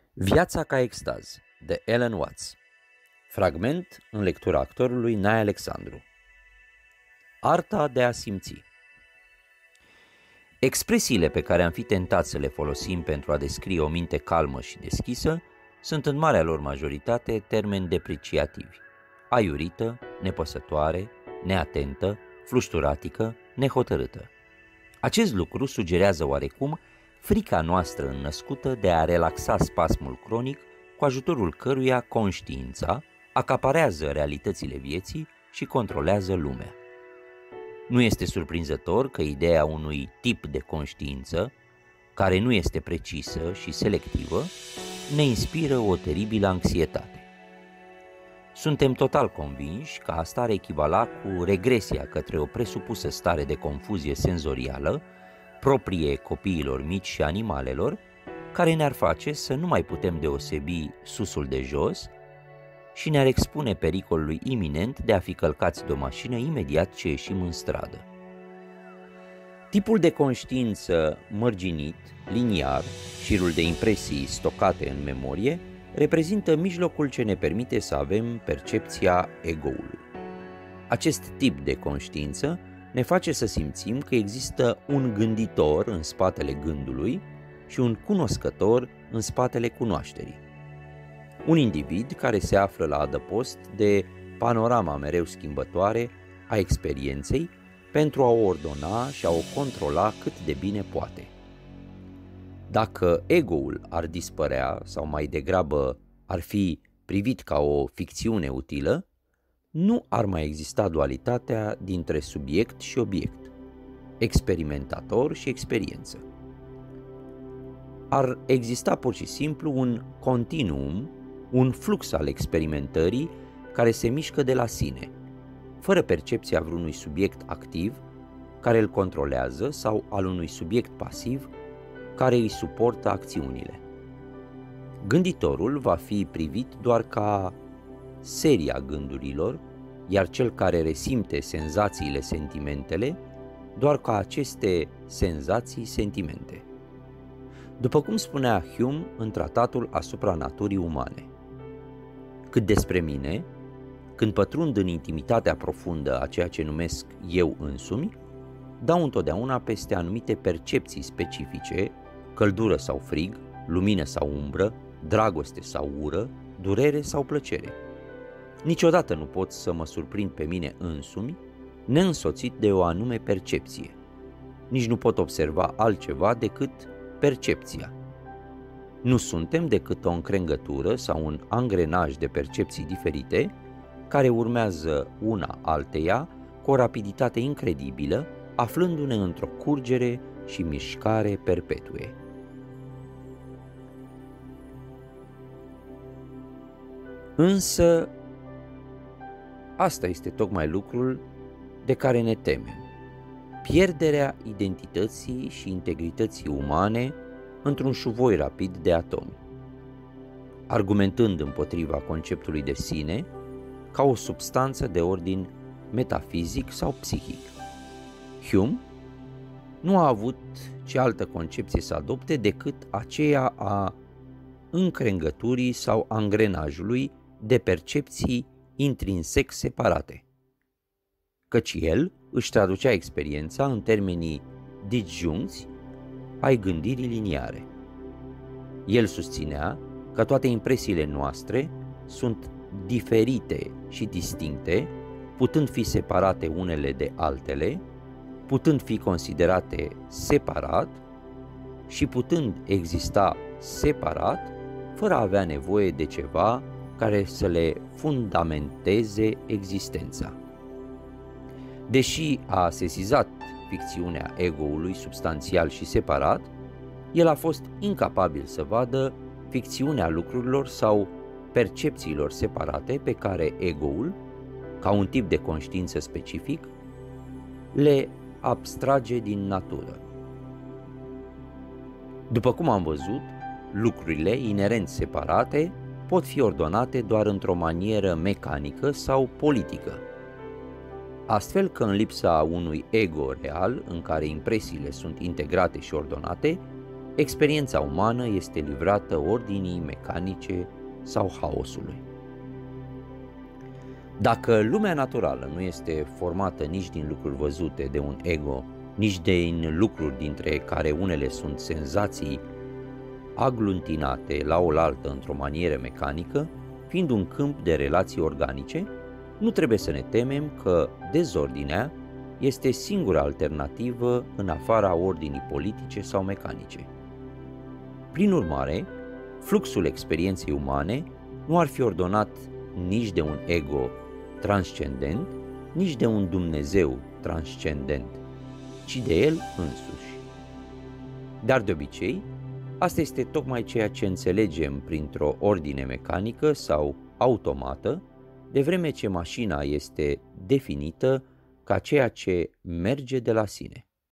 Viața ca extaz, de Alan Watts. Fragment în lectura actorului Nae Alexandru. Arta de a simți. Expresiile pe care am fi tentați să le folosim pentru a descrie o minte calmă și deschisă sunt în marea lor majoritate termeni depreciativi: aiurită, nepăsătoare, neatentă, flușturatică, nehotărâtă. Acest lucru sugerează oarecum frica noastră înnăscută de a relaxa spasmul cronic cu ajutorul căruia conștiința acaparează realitățile vieții și controlează lumea. Nu este surprinzător că ideea unui tip de conștiință, care nu este precisă și selectivă, ne inspiră o teribilă anxietate. Suntem total convinși că asta ar echivala cu regresia către o presupusă stare de confuzie senzorială, proprie copiilor mici și animalelor, care ne-ar face să nu mai putem deosebi susul de jos și ne-ar expune pericolului iminent de a fi călcați de o mașină imediat ce ieșim în stradă. Tipul de conștiință mărginit, liniar, șirul de impresii stocate în memorie, reprezintă mijlocul ce ne permite să avem percepția ego-ului. Acest tip de conștiință ne face să simțim că există un gânditor în spatele gândului și un cunoscător în spatele cunoașterii. Un individ care se află la adăpost de panorama mereu schimbătoare a experienței pentru a o ordona și a o controla cât de bine poate. Dacă ego-ul ar dispărea sau mai degrabă ar fi privit ca o ficțiune utilă, nu ar mai exista dualitatea dintre subiect și obiect, experimentator și experiență. Ar exista pur și simplu un continuum, un flux al experimentării care se mișcă de la sine, fără percepția vreunui subiect activ care îl controlează sau al unui subiect pasiv care îi suportă acțiunile. Gânditorul va fi privit doar ca seria gândurilor, iar cel care resimte senzațiile, sentimentele, doar ca aceste senzații, sentimente. După cum spunea Hume în tratatul asupra naturii umane: cât despre mine, când pătrund în intimitatea profundă a ceea ce numesc eu însumi, dau întotdeauna peste anumite percepții specifice, căldură sau frig, lumină sau umbră, dragoste sau ură, durere sau plăcere. Niciodată nu pot să mă surprind pe mine însumi, neînsoțit de o anume percepție. Nici nu pot observa altceva decât percepția. Nu suntem decât o încrengătură sau un angrenaj de percepții diferite, care urmează una alteia cu o rapiditate incredibilă, aflându-ne într-o curgere și mișcare perpetue. Însă, asta este tocmai lucrul de care ne temem: pierderea identității și integrității umane într-un șuvoi rapid de atomi, argumentând împotriva conceptului de sine ca o substanță de ordin metafizic sau psihic. Hume nu a avut ce altă concepție să adopte decât aceea a încrengăturii sau angrenajului de percepții intrinsec separate, căci el își traducea experiența în termenii disjuncți ai gândirii liniare. El susținea că toate impresiile noastre sunt diferite și distincte, putând fi separate unele de altele, putând fi considerate separat și putând exista separat, fără a avea nevoie de ceva care să le fundamenteze existența. Deși a sesizat ficțiunea ego-ului substanțial și separat, el a fost incapabil să vadă ficțiunea lucrurilor sau percepțiilor separate pe care ego-ul, ca un tip de conștiință specific, le abstrage din natură. După cum am văzut, lucrurile inerent separate pot fi ordonate doar într-o manieră mecanică sau politică. Astfel că în lipsa unui ego real în care impresiile sunt integrate și ordonate, experiența umană este livrată ordinii mecanice sau haosului. Dacă lumea naturală nu este formată nici din lucruri văzute de un ego, nici din lucruri dintre care unele sunt senzații agluntinate la oaltă într-o manieră mecanică, fiind un câmp de relații organice, nu trebuie să ne temem că dezordinea este singura alternativă în afara ordinii politice sau mecanice. Prin urmare, fluxul experienței umane nu ar fi ordonat nici de un ego transcendent, nici de un Dumnezeu transcendent, ci de El însuși. Dar de obicei, asta este tocmai ceea ce înțelegem printr-o ordine mecanică sau automată, de vreme ce mașina este definită ca ceea ce merge de la sine.